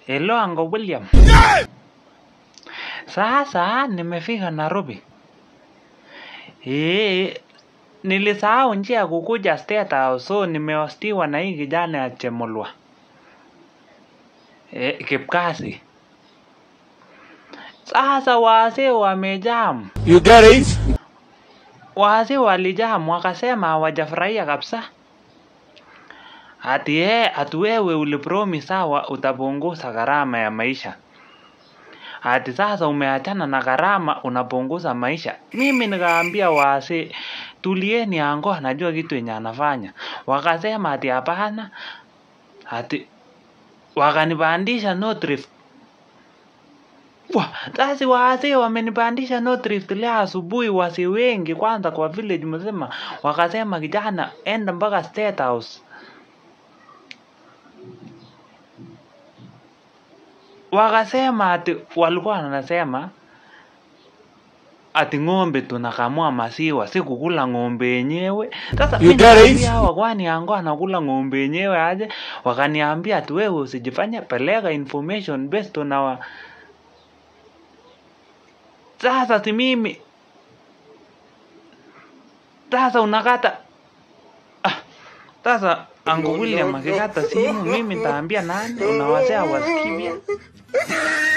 Hello Uncle William. Sasa nimefika Nairobi. Nilisahau njia kukuja State House, so nimehostiwa na hii kijana ya Chemolwa. Kipkasi. Sasa wazee wamejam. You get it? Wazee walijam wakasema hawajafurahia kabisa. Ati wewe ulipromise sawa utapunguza gharama ya maisha. Ati sasa umeachana na gharama unapunguza maisha. Mimi nikaambia wazee tulieni ango anajua kitu yenye anafanya. Wakasema ati hapana. Ati wakanipandisha North Rift. Sasa wazee wamenipandisha North Rift leo asubuhi, wazee wengi kwanza kwa village mzima wakasema kijana enda mpaka State House. Wakasema ati walikuwa wanasema ati ng'ombe tunakamua maziwa, si kukula ng'ombe yenyewe. Sasa mimi niambia hawa kwani ango anakula ng'ombe yenyewe aje? Wakaniambia ati wewe usijifanye, peleka information based on our. Sasa si mimi. Sasa unakata. Sasa Uncle William akikata simu mimi nitaambia nani? Unawazea wasikimia.